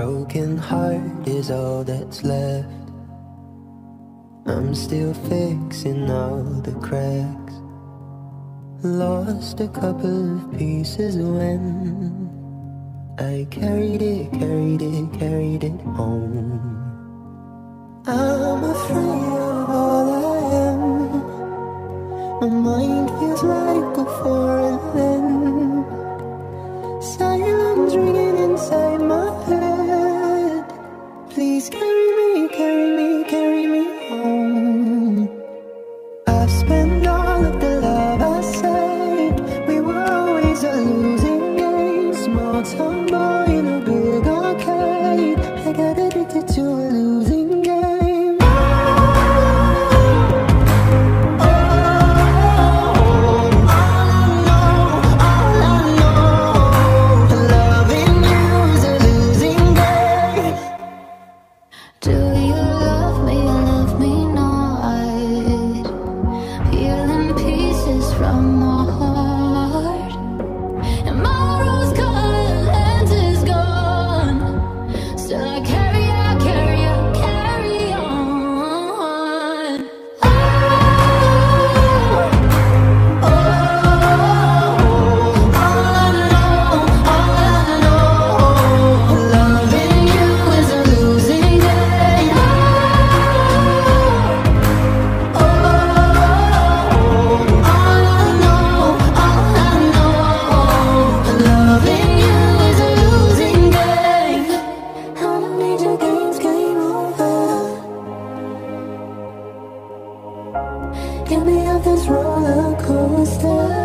broken heart is all that's left. I'm still fixing all the cracks. Lost a couple of pieces when I carried it home. I'm afraid of all I am. My mind feels like a foreign land. Silence ringing inside my head. Please carry me home. I've spent all of the love I saved. We were always a losing game. Small town boy in a big arcade. I got addicted to a losing game. Get me off this roller coaster.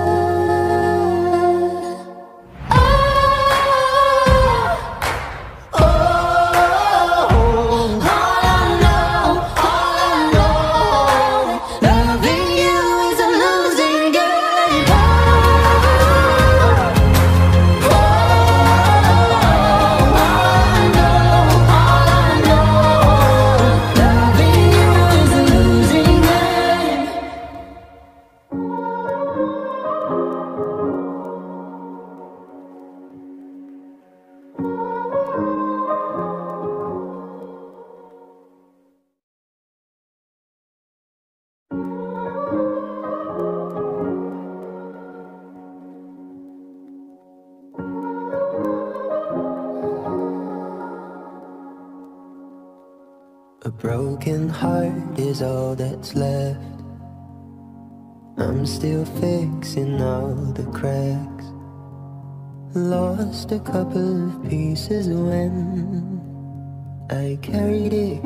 A broken heart is all that's left. I'm still fixing all the cracks. Lost a couple of pieces when I carried it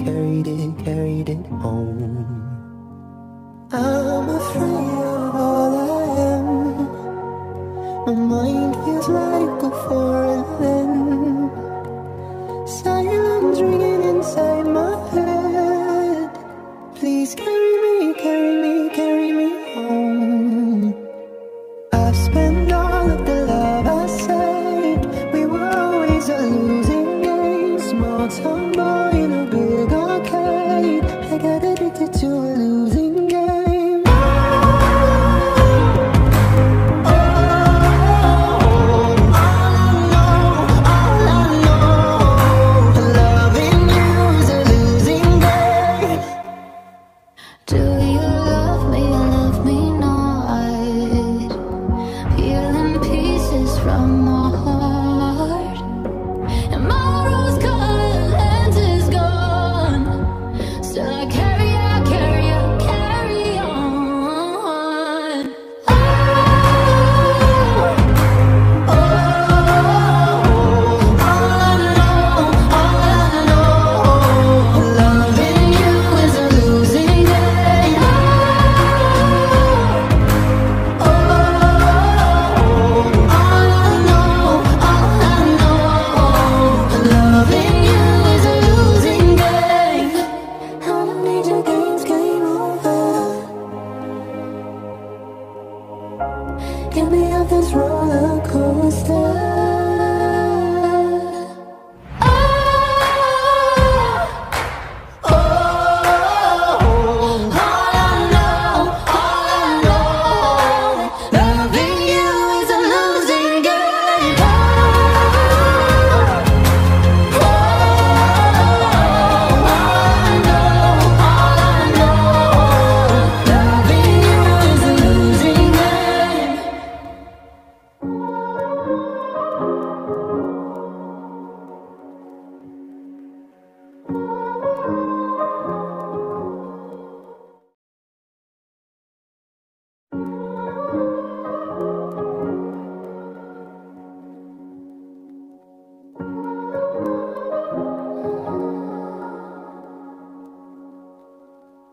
home. I'm afraid of all I am. My mind feels like a foreign land. Silence ringing inside my head. Please carry me home. I've spent all of the love I saved. We were always a losing game. Small town boy in a big arcade. I got addicted to a losing game. Do you love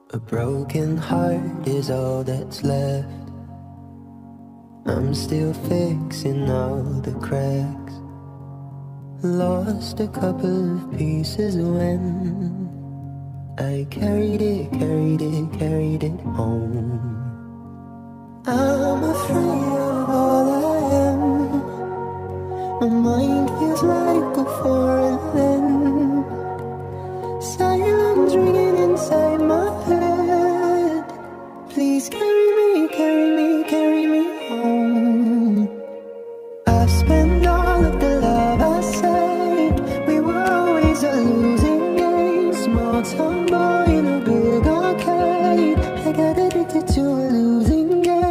A broken heart is all that's left. I'm still fixing all the cracks. Lost a couple of pieces when I carried it home. I'm afraid of all I am. My mind feels like a foreign land. Silence ringing inside my head. Please carry me home. I spent all of the love I saved. We were always a losing game. Small town boy in a big arcade. I got addicted to a losing game.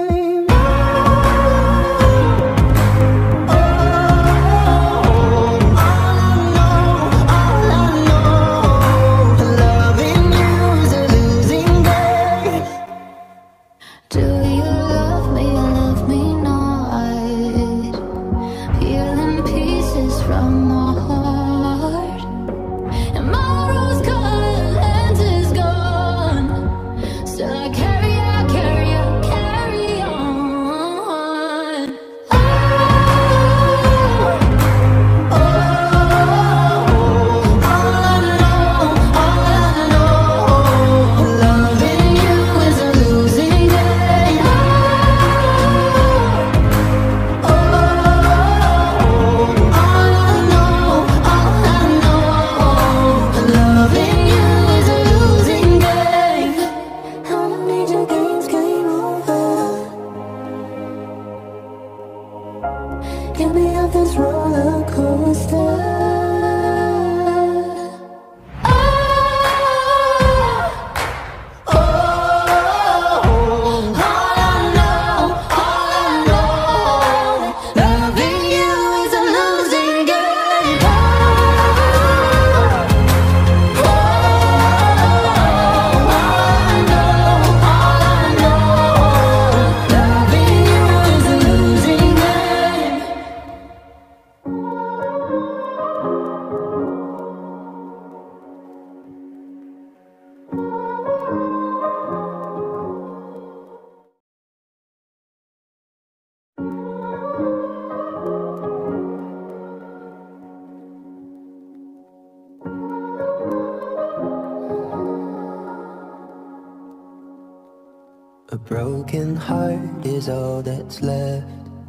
A broken heart is all that's left.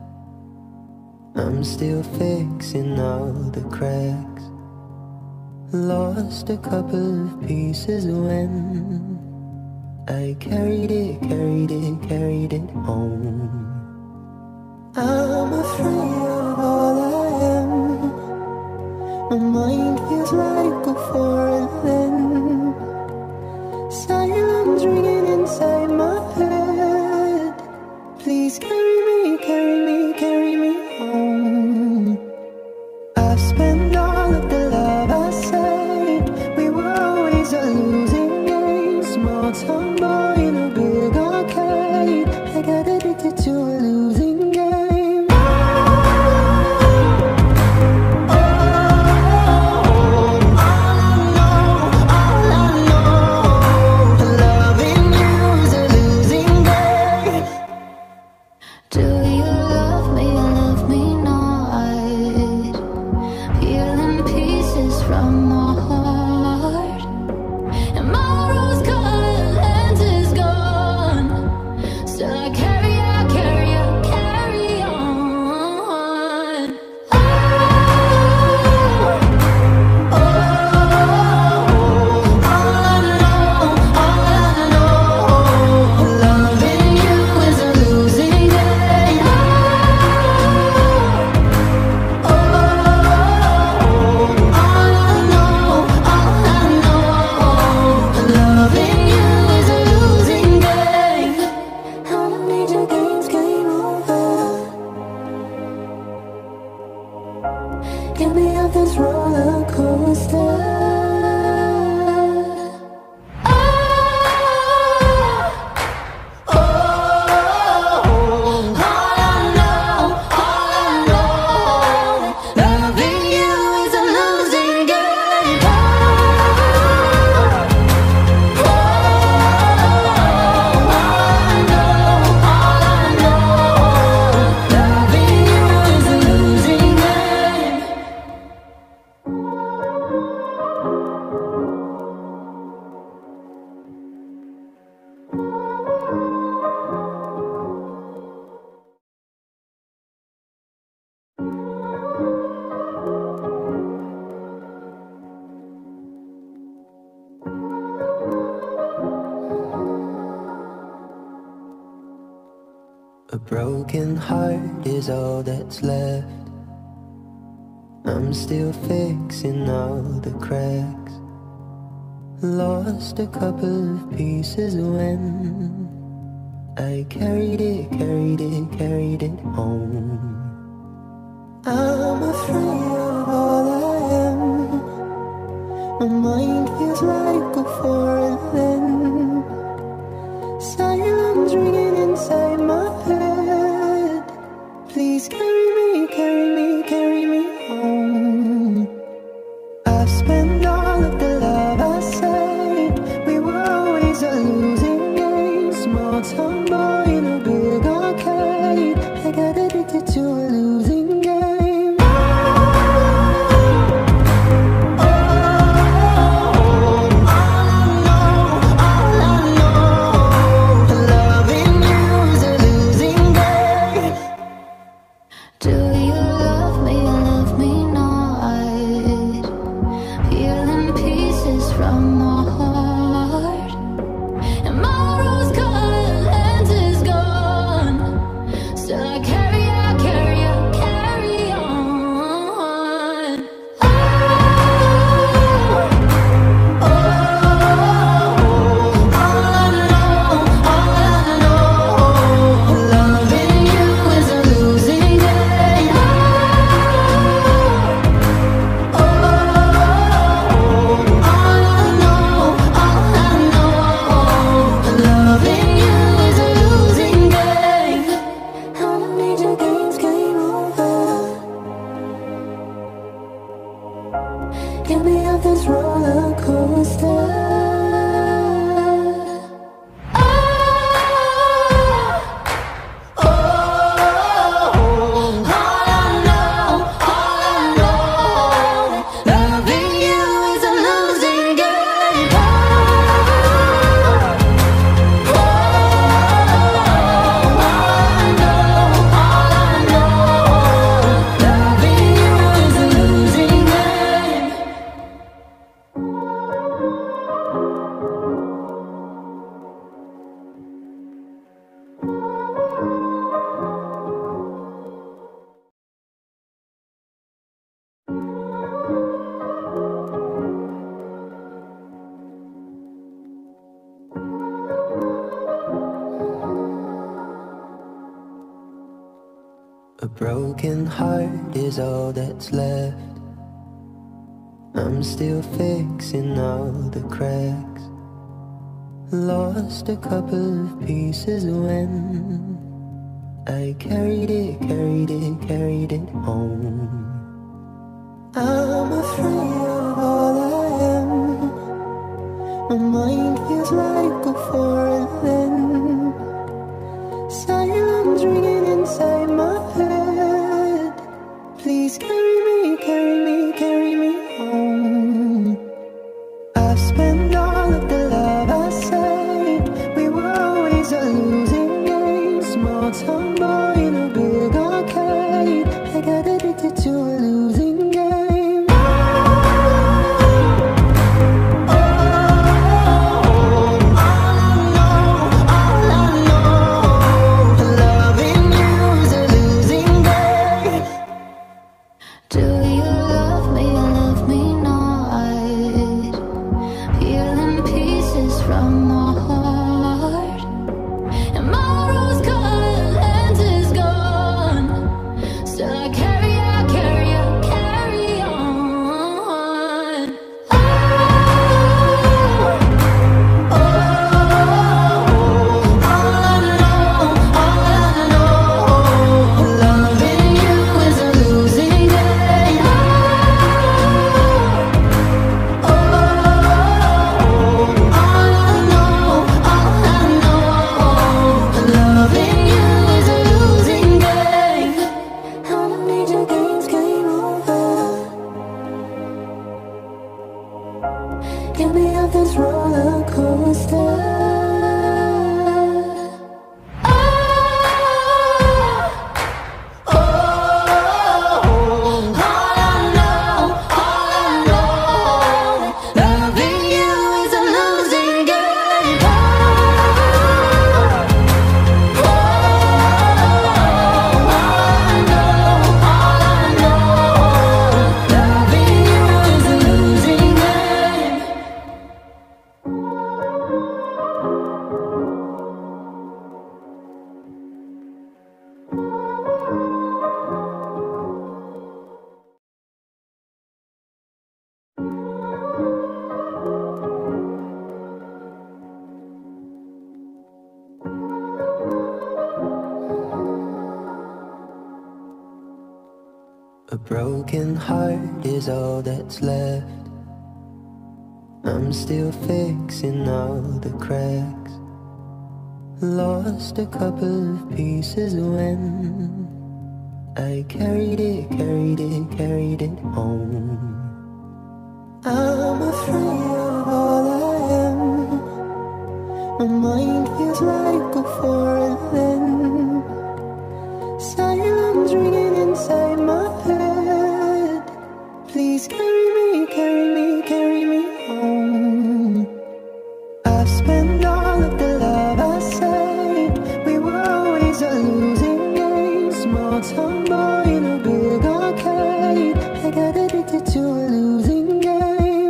I'm still fixing all the cracks. Lost a couple of pieces when I carried it home. I'm afraid of all I am. My mind feels like a foreign land. Silence ringing inside my head. Please carry me home. I spent all of the love I saved. We were always a losing game. Small town boy in a big arcade. I got addicted to a losing game. Carry broken heart is all that's left. I'm still fixing all the cracks. Lost a couple of pieces when I carried it home. I'm afraid of all I am. My mind feels like a foreign land. Silence ringing inside my head. Please carry me home. I spent all of the love I saved. We were always a losing game. Small town boy in a big arcade. I got addicted to a losing game. A broken heart is all that's left. I'm still fixing all the cracks. Lost a couple of pieces when I carried it home. I'm afraid of all I am. My mind feels like a foreign land. Silence ringing inside my head. Please carry me home. I spent all of the love I saved. We were always a losing game. Small town boy in a big arcade. I got addicted to a losing game. All I know broken heart is all that's left. I'm still fixing all the cracks. Lost a couple of pieces when I carried it home. I'm afraid of all I am. My mind feels like a foreign land. Silence ringing inside my head. Please carry me home. I've spent all of the love I saved. We were always a losing game. Small town boy in a big arcade. I got addicted to a losing game.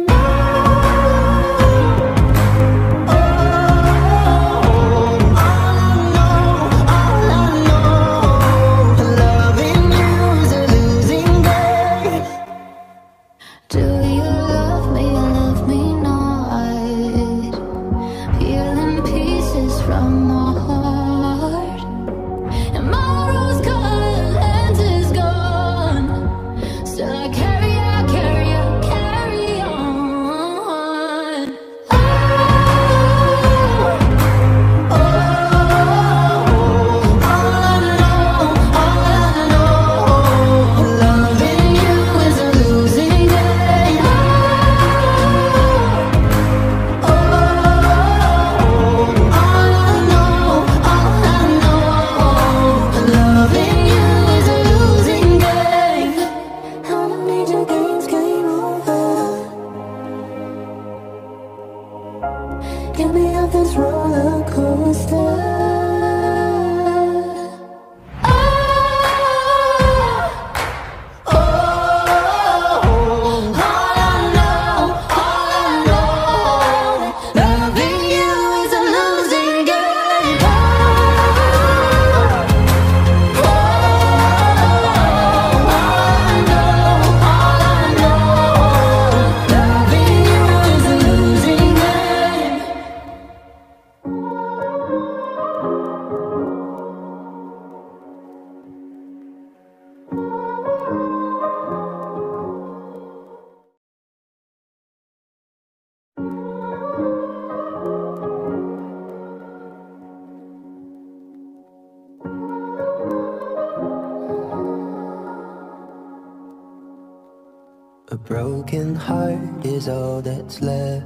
A broken heart is all that's left.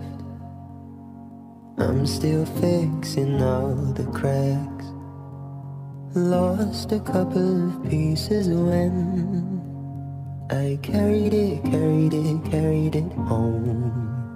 I'm still fixing all the cracks. Lost a couple of pieces when I carried it home.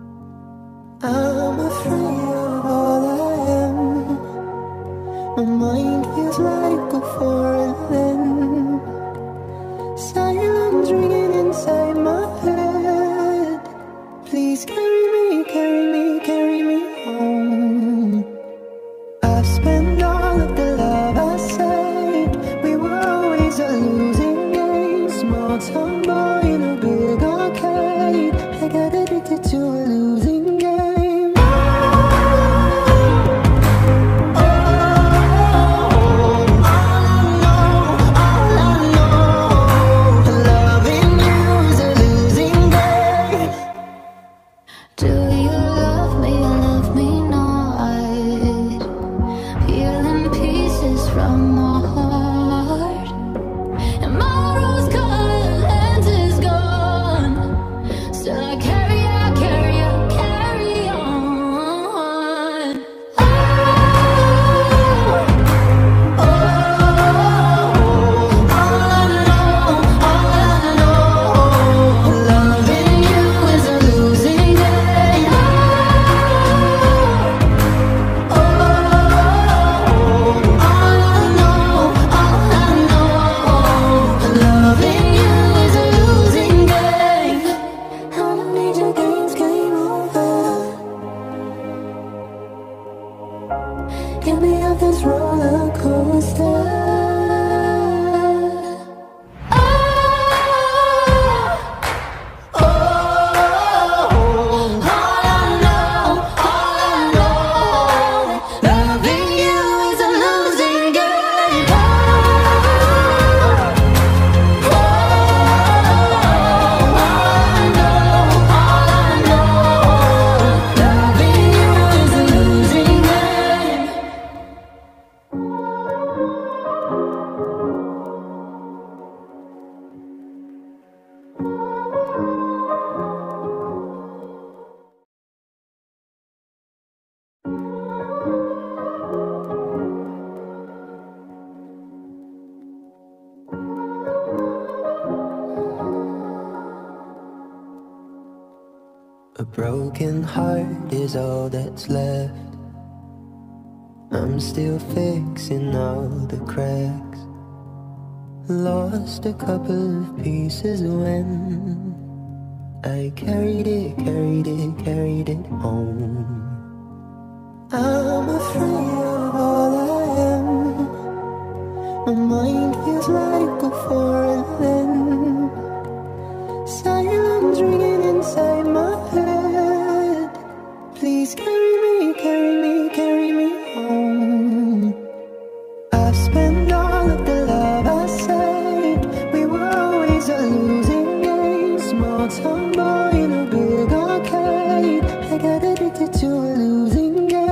I'm afraid of all I am. My mind feels like a foreign land. Silence ringing inside my head. Please carry me home. I've spent all of the love I saved. We were always a losing game. Small town boy in a big arcade. I got addicted to a losing game. broken heart is all that's left. I'm still fixing all the cracks. Lost a couple of pieces when I carried it home. I'm afraid of all I am. My mind feels like a foreign land. Silence ringing inside my head. Please carry me home. I've spent all of the love I saved. We were always a losing game. Small town boy in a big arcade. I got addicted to a losing game.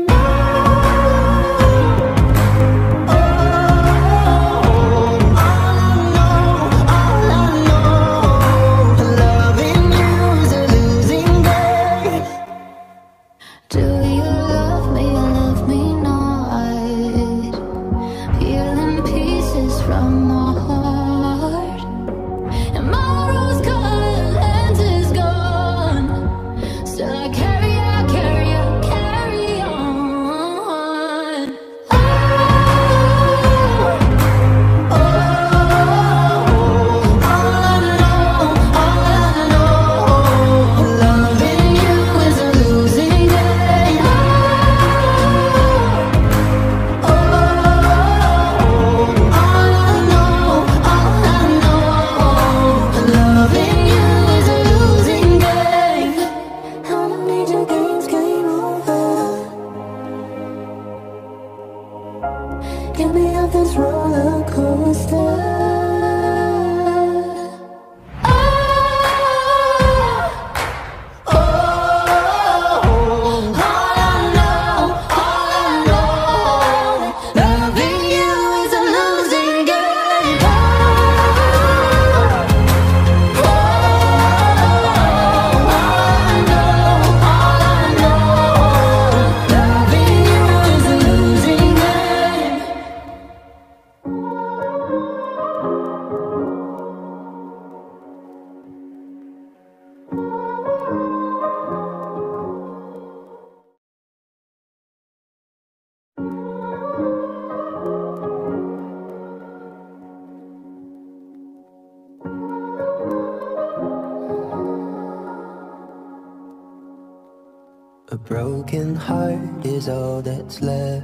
A broken heart is all that's left.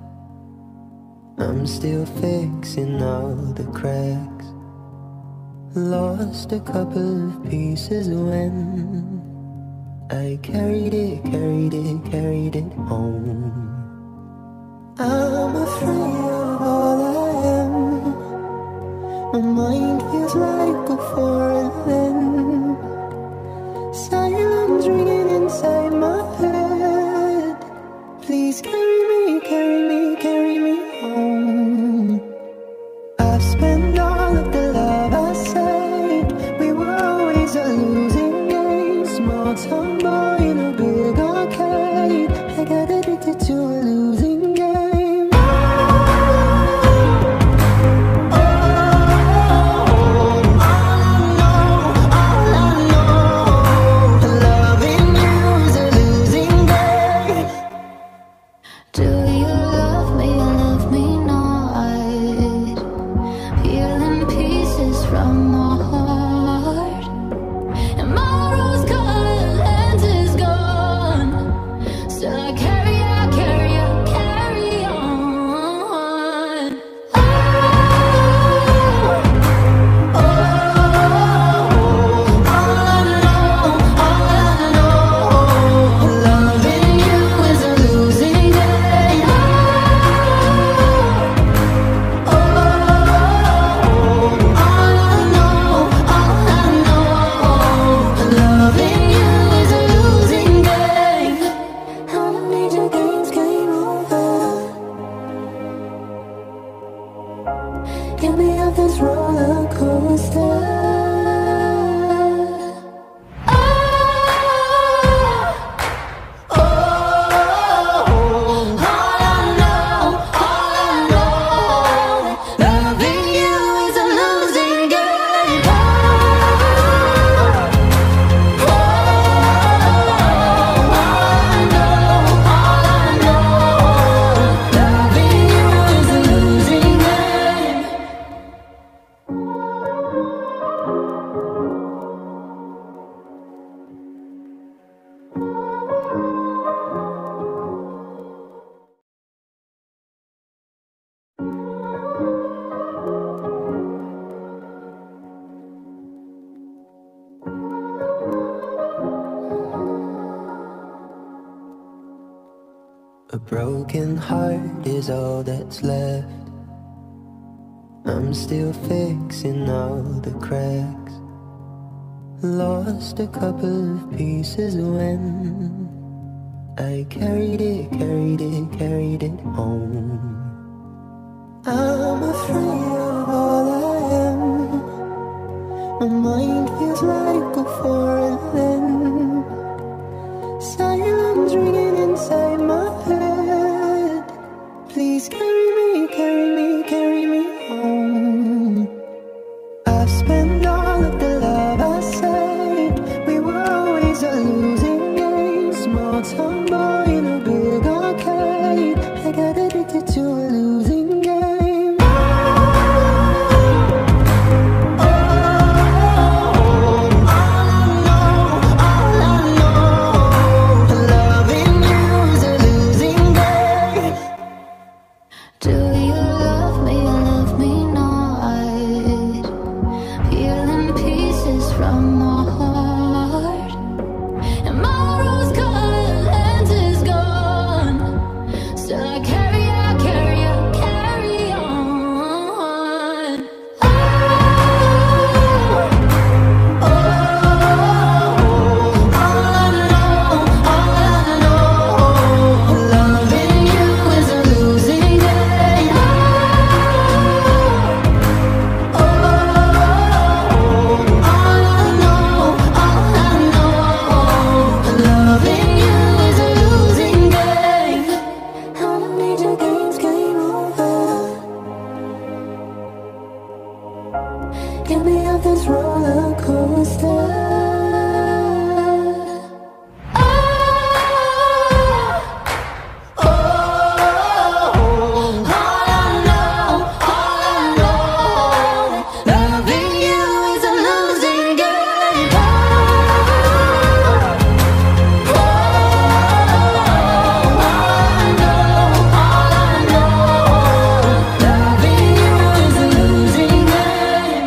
I'm still fixing all the cracks. Lost a couple of pieces when I carried it home. I'm afraid of all I am. My mind feels like a foreign land. Silence ringing inside my head. Please carry me home. I've spent all of the love I saved. We were always a losing game. Small town boy in a big arcade. I got addicted to a losing game. broken heart is all that's left. I'm still fixing all the cracks. Lost a couple of pieces when I carried it home. I'm afraid of all I am. My mind feels like a foreign land. Silence ringing inside my head. Please carry me home. I've spent all of the love I saved. We were always a losing game. Small town boy in a big arcade. I got addicted to a losing game. All I know, loving you is a losing game. Do you love me or love me not? Peeling pieces from my heart, and my rose-colored lens is gone. Still I carry on. Loving you is a losing game. All I know, loving you is a losing game. How the major games game over. Get me off this roller coaster. All I know, loving you is a losing game. Loving you is a losing game.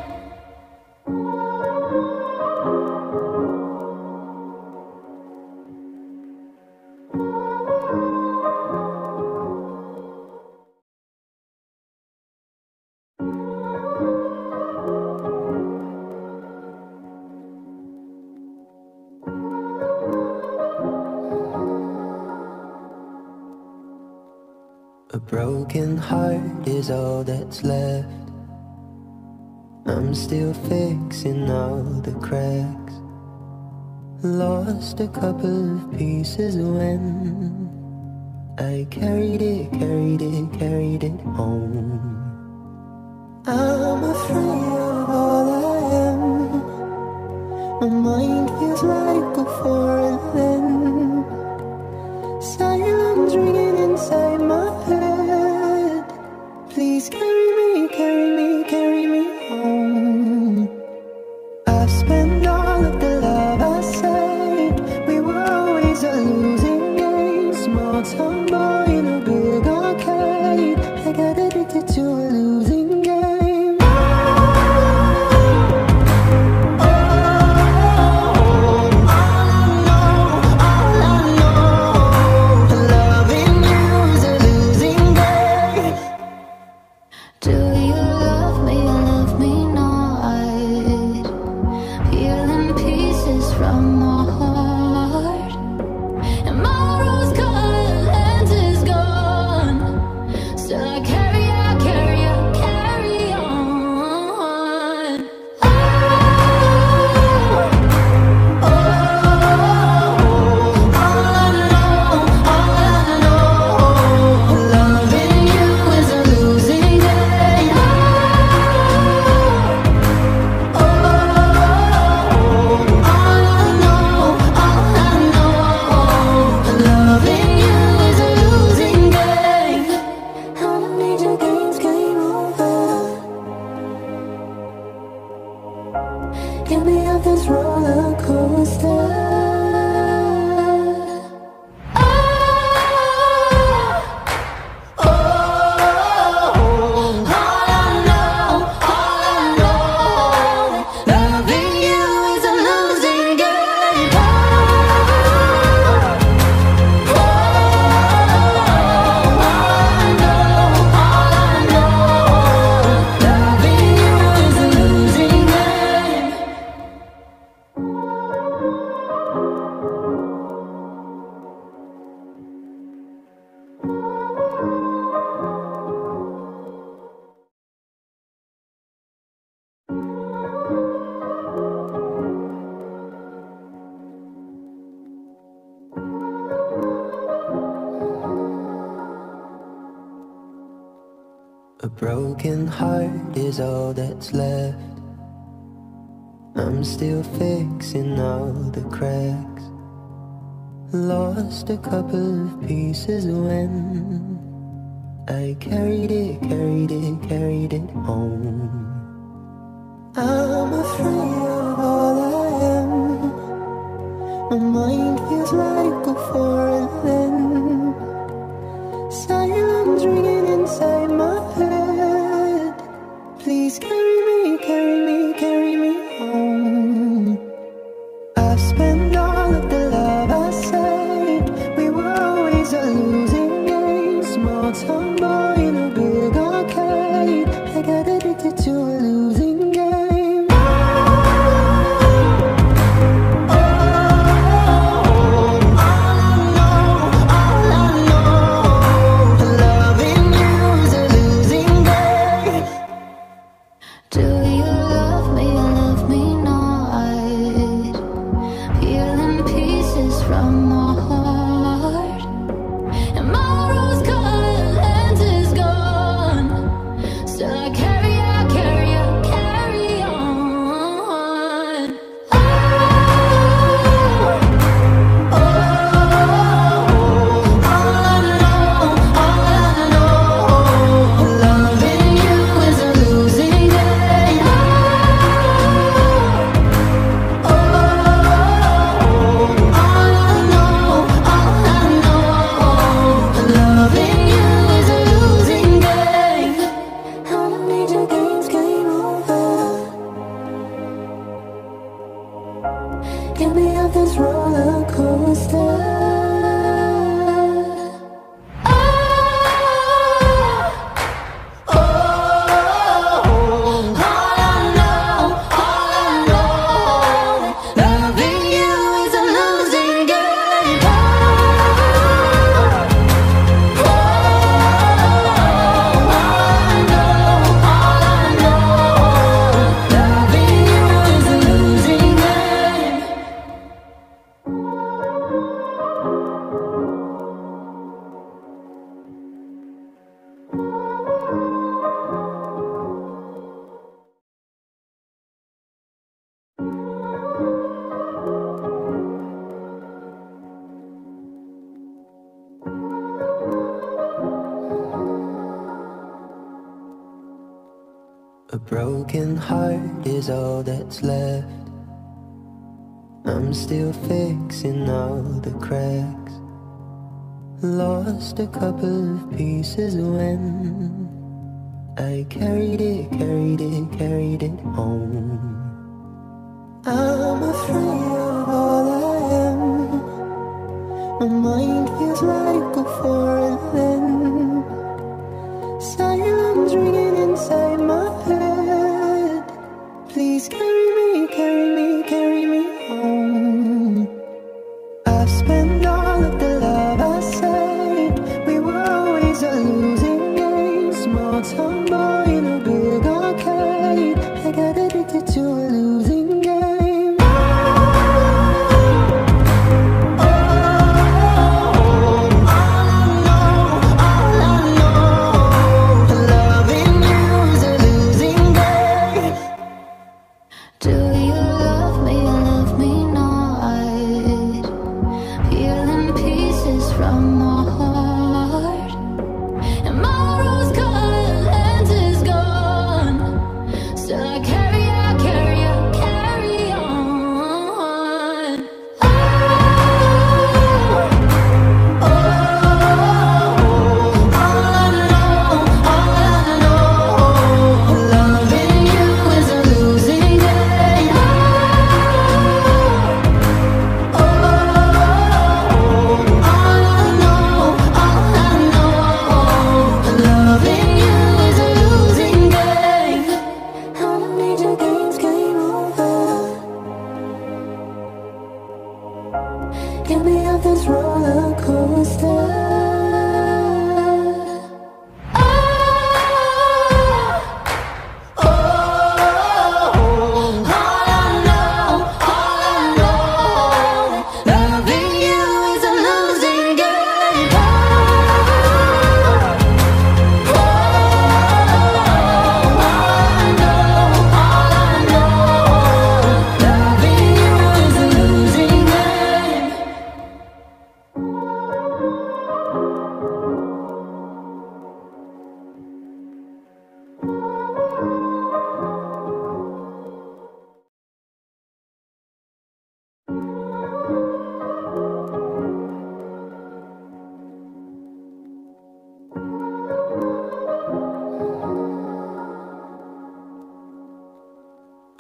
A broken heart is all that's left. I'm still fixing all the cracks. Lost a couple of pieces when I carried it home. I'm afraid of all I am. My mind feels like a foreign land. Silence ringing inside my head. Please carry me home. I've spent all of the love I saved. We were always a losing game. Small town boy in a big arcade. I got addicted to a losing game. A broken heart is all that's left. I'm still fixing all the cracks. Lost a couple of pieces when I carried it home. I'm afraid of all I am. My mind feels like a foreign land. Silence ringing inside my head. Please carry me home. I've spent all of the love I saved. We were always a losing game. Small town boy in a big arcade. I got addicted to a losing game. A broken heart is all that's left. I'm still fixing all the cracks. Lost a couple of pieces when I carried it home. I'm afraid of all I am. My mind feels like a foreign land. Silence ringing inside my head. Please carry me home. I've spent all of the love I saved. We were always a losing game. Small town boy in a big arcade. I got addicted to a losing game. All I know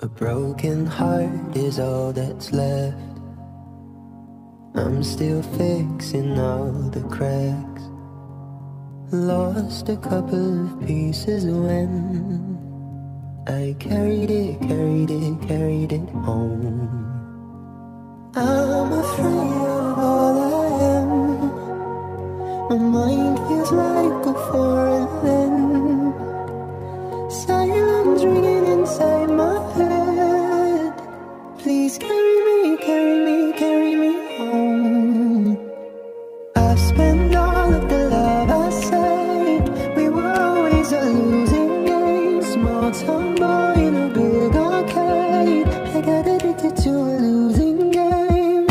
A broken heart is all that's left. I'm still fixing all the cracks. Lost a couple of pieces when I carried it home. I'm afraid of all I am. My mind feels like a foreign land. Silence ringing inside my head. Please carry me home. I spent all of the love I saved. We were always a losing game. Small town boy in a big arcade. I got addicted to a losing game.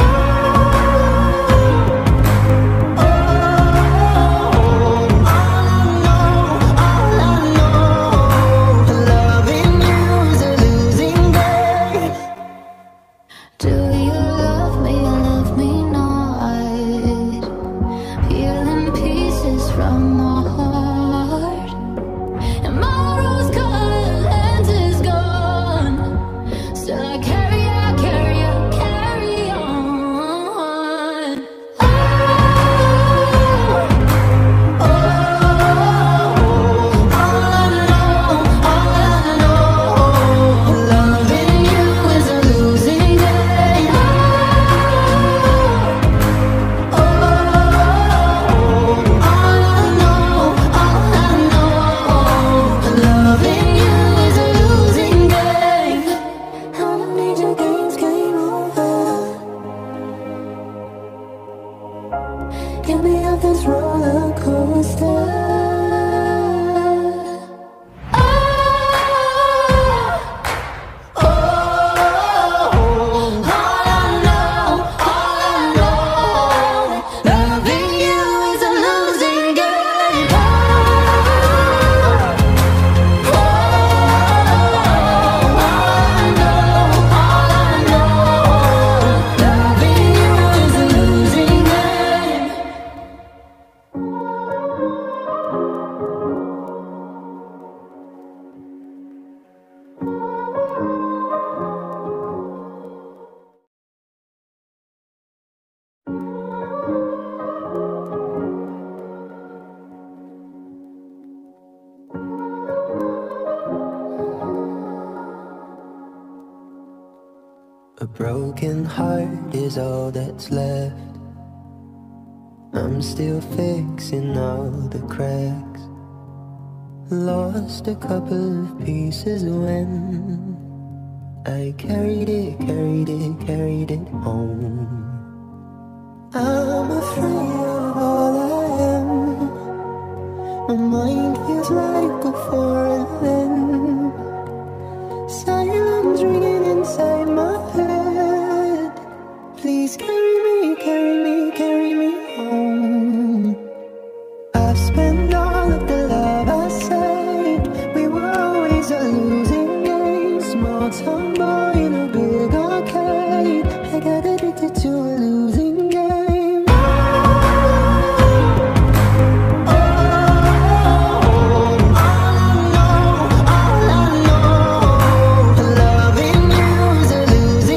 A broken heart is all that's left. I'm still fixing all the cracks. Lost a couple of pieces when I carried it home. I'm afraid of all I am. My mind feels like a foreign land. Silence ringing inside my head. Please carry me home. I spent all of the love I saved. We were always a losing game. Small town boy in a big arcade. I got addicted to a losing game. Loving you is a losing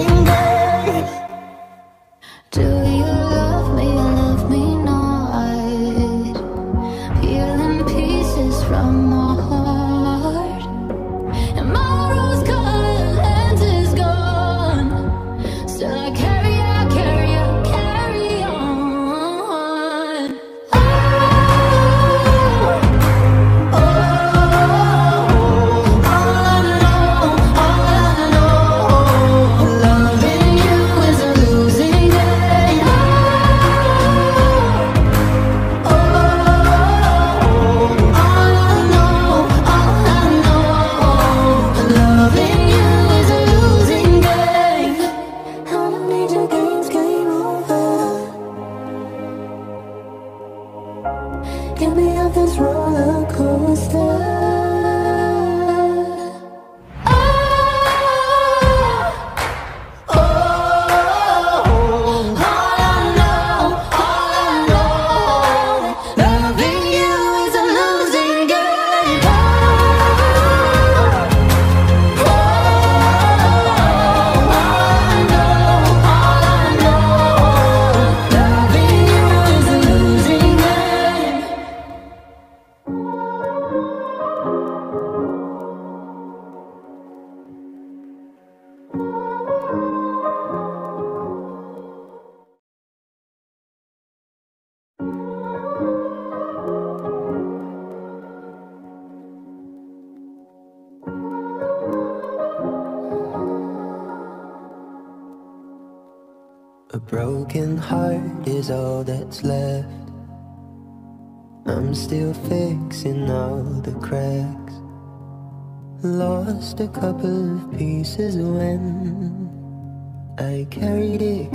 broken heart is all that's left. I'm still fixing all the cracks. Lost a couple of pieces when I carried it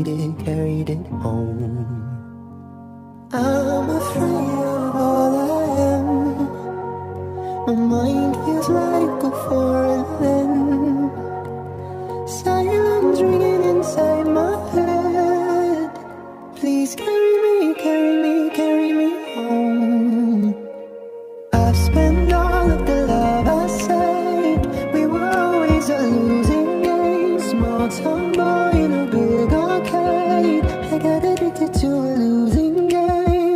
home. I'm afraid of all I am. My mind feels like a foreign land. Silence ringing inside my head. Please carry me home. I spent all of the love I saved. We were always a losing game. Small town boy in a big arcade. I got addicted to a losing game.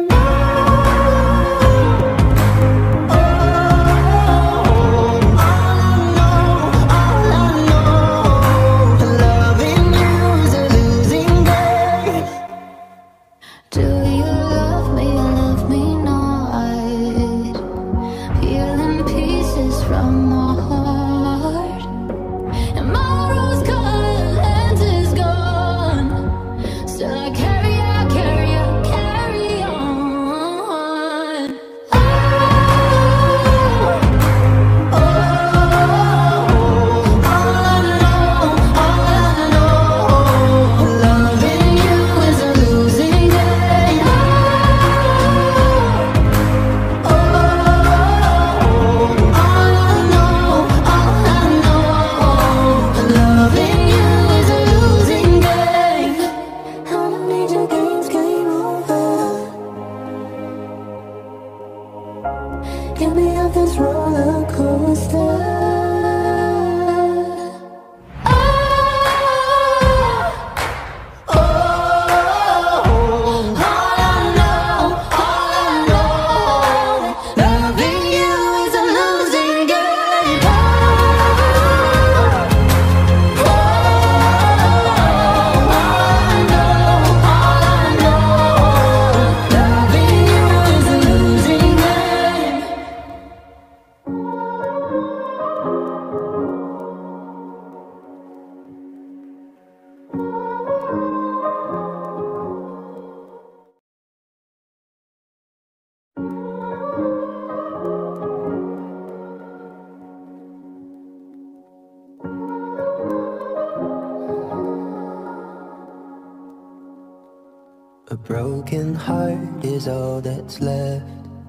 A broken heart is all that's left.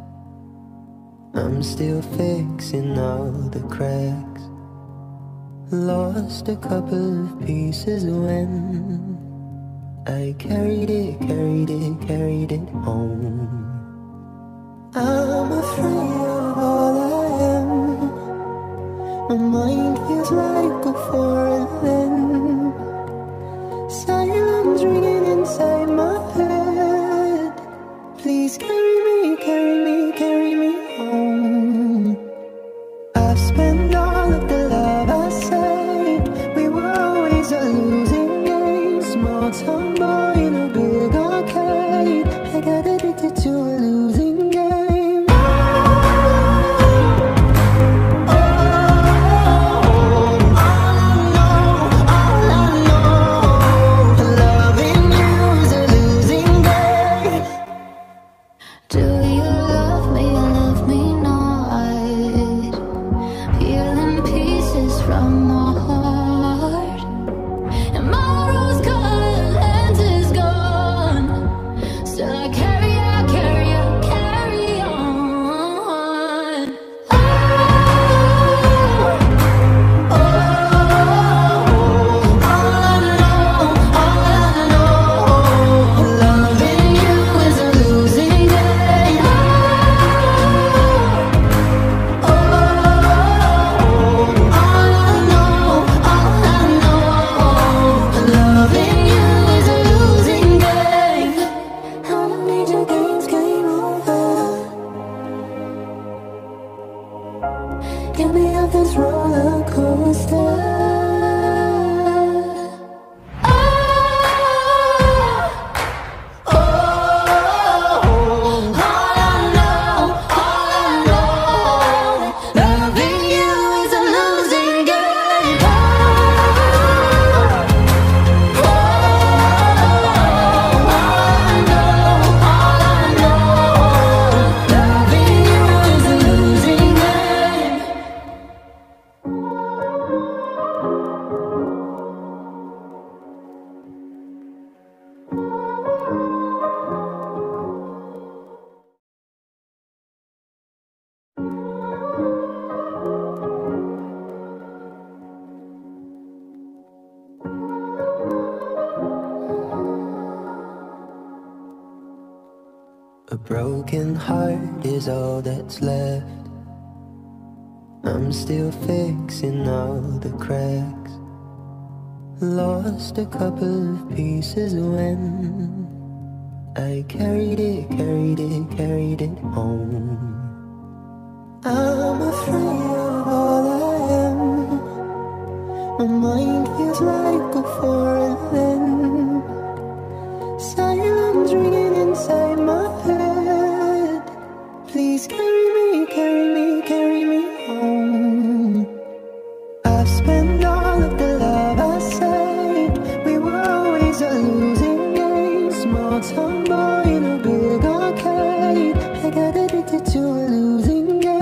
I'm still fixing all the cracks. Lost a couple of pieces when I carried it home. I'm afraid of all I am. My mind feels like a foreign land. Silence ringing inside my head. Please carry me home. I spent all of the love I saved. We were always a losing game. Small town boy in a big arcade. I got addicted to a losing game. broken heart is all that's left. I'm still fixing all the cracks. Lost a couple of pieces when I carried it home. I'm afraid of all I am. My mind feels like a foreign land. Silence ringing inside my head. Please carry me home. I spent all of the love I saved. We were always a losing game. Small town boy in a big arcade. I got addicted to a losing game.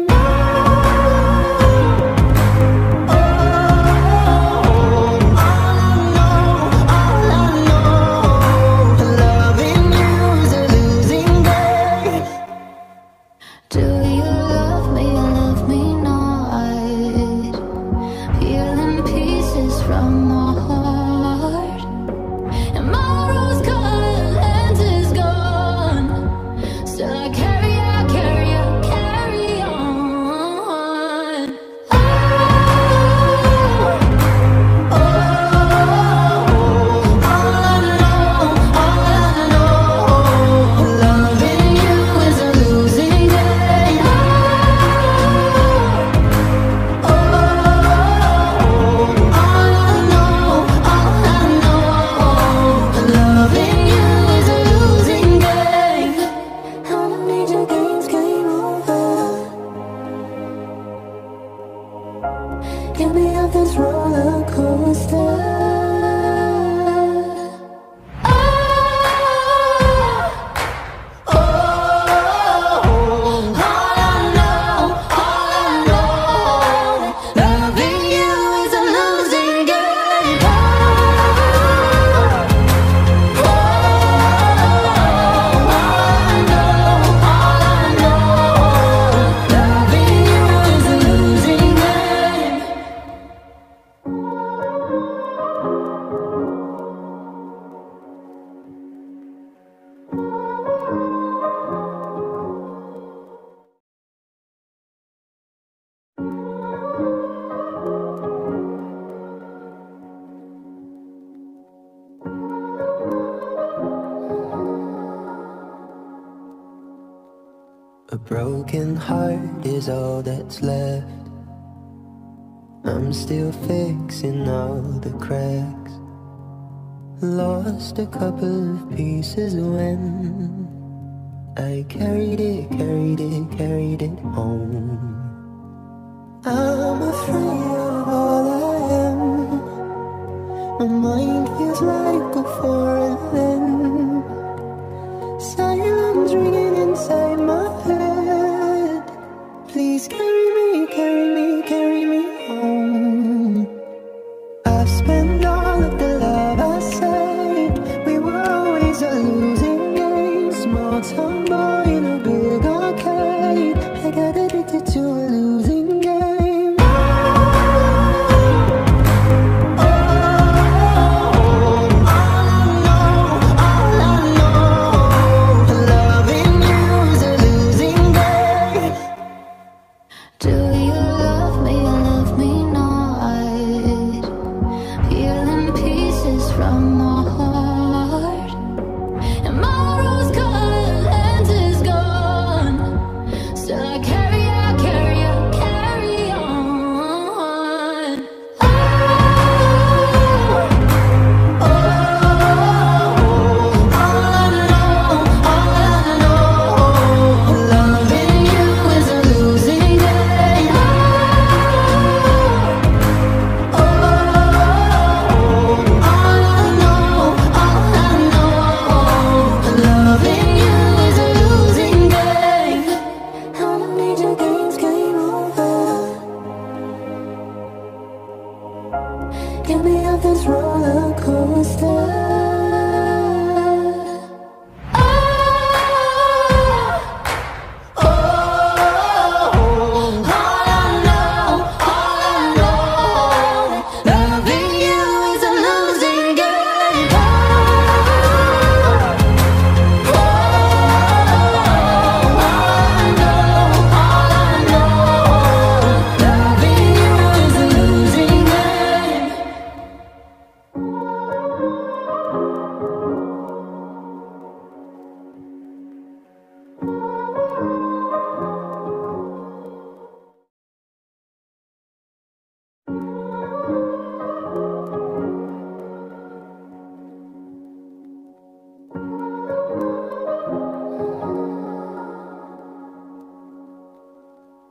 A broken heart is all that's left. I'm still fixing all the cracks. Lost a couple of pieces when I carried it home. I'm afraid of all I am. My mind feels like a foreign land. Silence ringing inside my head. Please carry me home. I spent all of the love I saved. We were always a losing game. Small town boy in a big arcade. I got addicted to a losing game.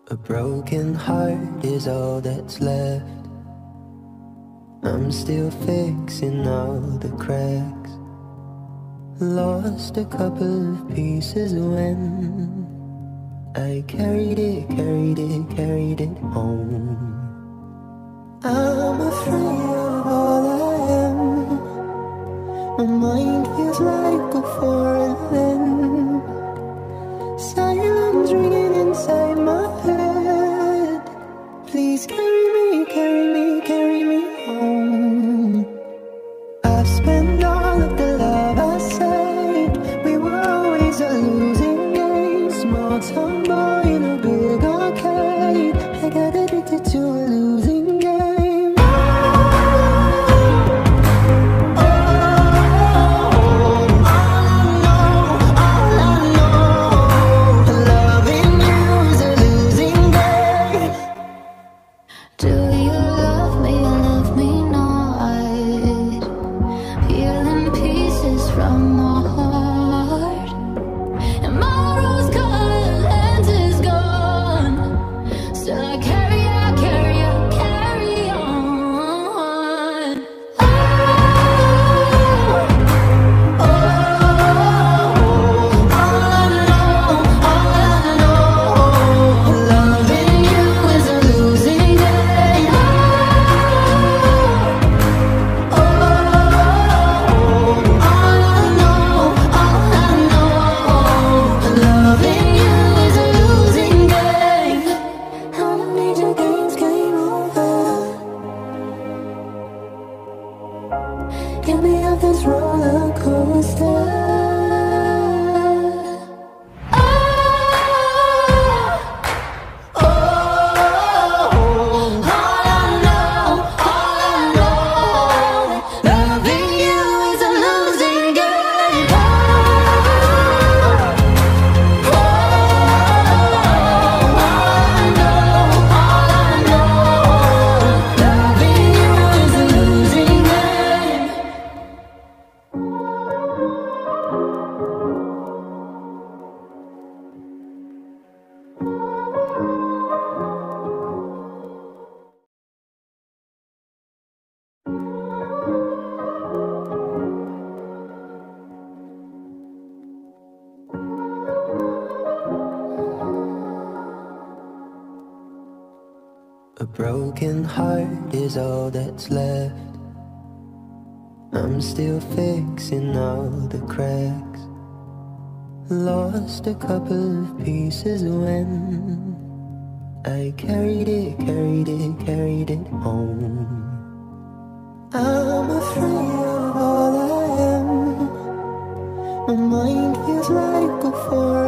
A broken heart is all that's left. I'm still fixing all the cracks. Lost a couple of pieces when I carried it home. I'm afraid of all I am. My mind feels like a foreign land. Silence ringing inside my head. Please carry me home. I've spent all of the love I saved. We were always a losing game. Small town boy in a big arcade. I got addicted to a losing game. Get me off this roller coaster. A broken heart is all that's left. I'm still fixing all the cracks. Lost a couple of pieces when I carried it home. I'm afraid of all I am. My mind feels like a forest.